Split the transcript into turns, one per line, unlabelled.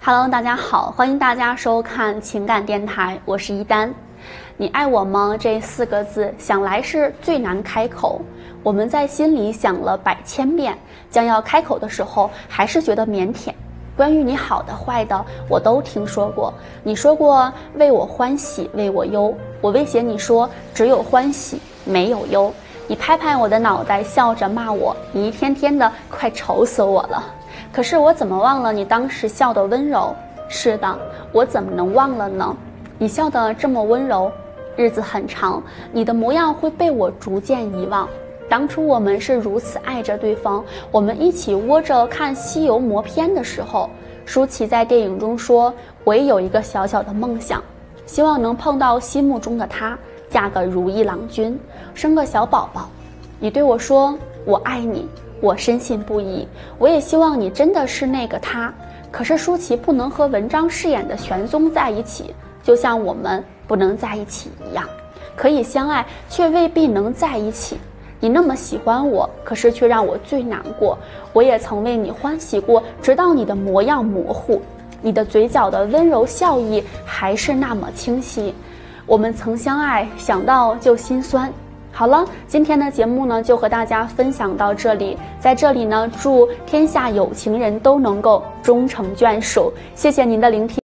Hello， 大家好，欢迎大家收看情感电台，我是一丹。你爱我吗？这4个字想来是最难开口，我们在心里想了100千遍，将要开口的时候还是觉得腼腆。关于你好的坏的我都听说过，你说过为我欢喜为我忧，我威胁你说只有欢喜没有忧，你拍拍我的脑袋笑着骂我，你一天天的快愁死我了。可是我怎么忘了你当时笑的温柔？是的，我怎么能忘了呢？你笑得这么温柔，日子很长，你的模样会被我逐渐遗忘。当初我们是如此爱着对方，我们一起窝着看西游魔片的时候，舒淇在电影中说，我也有一个小小的梦想，希望能碰到心目中的他，嫁个如意郎君，生个小宝宝。你对我说我爱你，我深信不疑，我也希望你真的是那个他。可是舒淇不能和文章饰演的玄宗在一起，就像我们不能在一起一样，可以相爱却未必能在一起。你那么喜欢我，可是却让我最难过。我也曾为你欢喜过，直到你的模样模糊，你的嘴角的温柔笑意还是那么清晰。我们曾相爱，想到就心酸。好了，今天的节目呢就和大家分享到这里，在这里呢祝天下有情人都能够终成眷属，谢谢您的聆听。